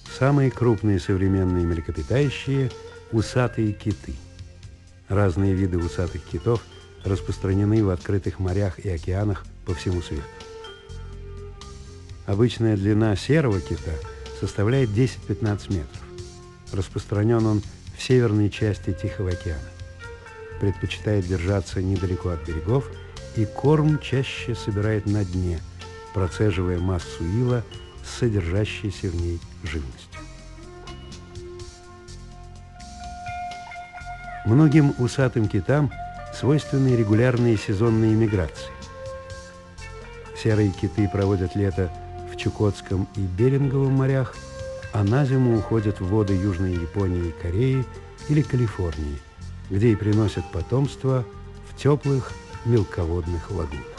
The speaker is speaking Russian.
Самые крупные современные млекопитающие – усатые киты. Разные виды усатых китов распространены в открытых морях и океанах по всему свету. Обычная длина серого кита составляет 10-15 метров. Распространен он в северной части Тихого океана. Предпочитает держаться недалеко от берегов и корм чаще собирает на дне, процеживая массу ила с содержащейся в ней живностью. Многим усатым китам свойственны регулярные сезонные миграции. Серые киты проводят лето в Чукотском и Беринговом морях, а на зиму уходят в воды Южной Японии и Кореи или Калифорнии, где и приносят потомство в теплых мелководных лагунах.